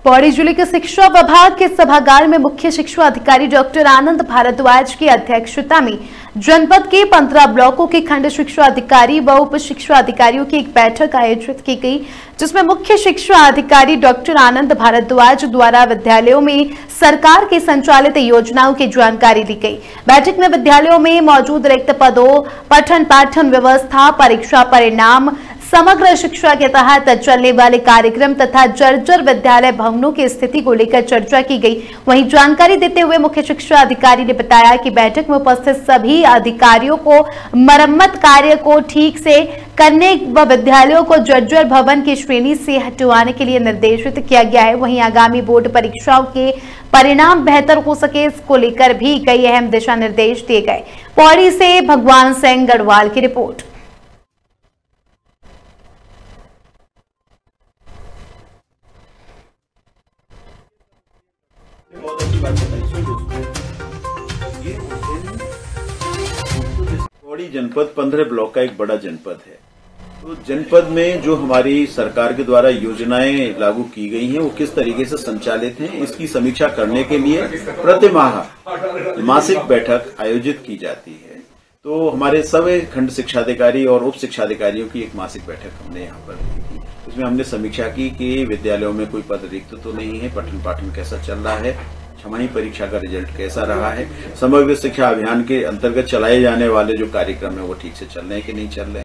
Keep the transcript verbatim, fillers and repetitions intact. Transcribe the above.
पौड़ी जिले के शिक्षा विभाग के सभागार में मुख्य शिक्षा अधिकारी डॉक्टर आनंद भारद्वाज की अध्यक्षता में जनपद के पंद्रह ब्लॉकों के खंड शिक्षा अधिकारी व उप शिक्षा अधिकारियों की एक बैठक आयोजित की गई, जिसमें मुख्य शिक्षा अधिकारी डॉक्टर आनंद भारद्वाज द्वारा विद्यालयों में सरकार के संचालित योजनाओं की जानकारी दी गई। बैठक में विद्यालयों में मौजूद रिक्त पदों, पठन पाठन व्यवस्था, परीक्षा परिणाम, समग्र शिक्षा के तहत चलने वाले कार्यक्रम तथा जर्जर विद्यालय भवनों की स्थिति को लेकर चर्चा की गई। वहीं जानकारी देते हुए मुख्य शिक्षा अधिकारी ने बताया कि बैठक में उपस्थित सभी अधिकारियों को मरम्मत कार्य को ठीक से करने व विद्यालयों को जर्जर भवन की श्रेणी से हटवाने के लिए निर्देशित किया गया है। वहीं आगामी बोर्ड परीक्षाओं के परिणाम बेहतर हो सके, इसको लेकर भी कई अहम दिशा निर्देश दिए गए। पौड़ी से भगवान सिंह गढ़वाल की रिपोर्ट। पौड़ी जनपद पंद्रह ब्लॉक का एक बड़ा जनपद है। तो जनपद में जो हमारी सरकार के द्वारा योजनाएं लागू की गई हैं वो किस तरीके से संचालित हैं, इसकी समीक्षा करने के लिए प्रतिमाह मासिक बैठक आयोजित की जाती है। तो हमारे सभी खंड शिक्षाधिकारी और उप शिक्षाधिकारियों की एक मासिक बैठक हमने यहाँ पर की थी। उसमें हमने समीक्षा की कि विद्यालयों में कोई पद रिक्त तो नहीं है, पठन पाठन कैसा चल रहा है, छमाही परीक्षा का रिजल्ट कैसा रहा है, समग्र शिक्षा अभियान के अंतर्गत चलाए जाने वाले जो कार्यक्रम है वो ठीक से चल रहे हैं कि नहीं चल रहे हैं।